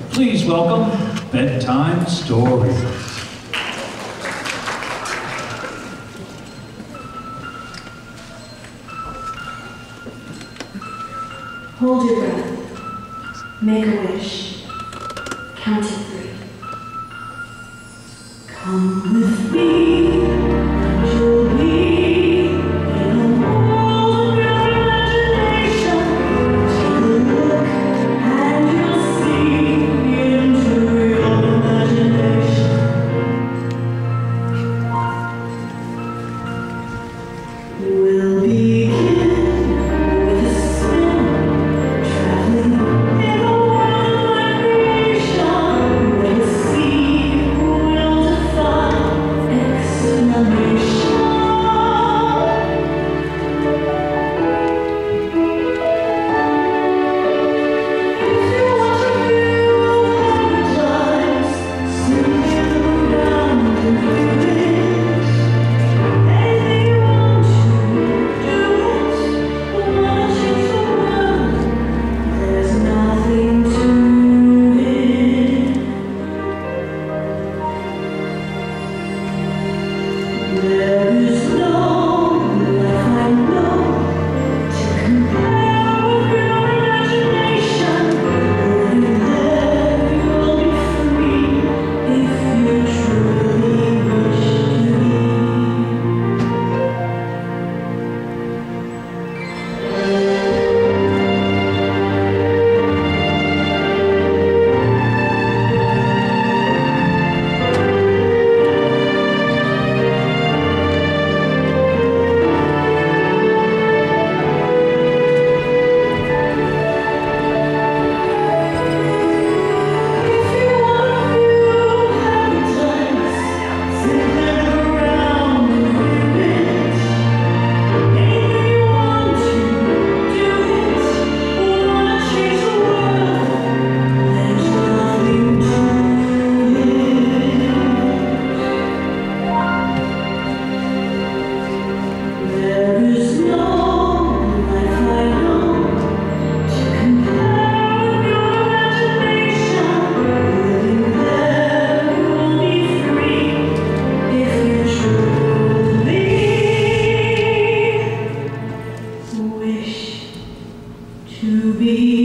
Please welcome Bedtime Stories. Hold your breath. Make a wish. Count to 3. Come with me, and you'll be in a world of your imagination. Take a look, and you'll see into your imagination. We'll begin with a spin, traveling in a world of creation. We'll see, we'll define explanation. If you want to view paradise, singing around in the wind, anything you want to do it. Wanna change the world? There's nothing to it. There is no life I know to compare with your imagination. Living there, you'll be free if you truly wish to be. If you want to view paradise, sailing around in the wind, anything you want to do it. Wanna change the world? There's nothing to it. There is no life I know to compare with your imagination. Living there, you'll be free if you truly wish to be.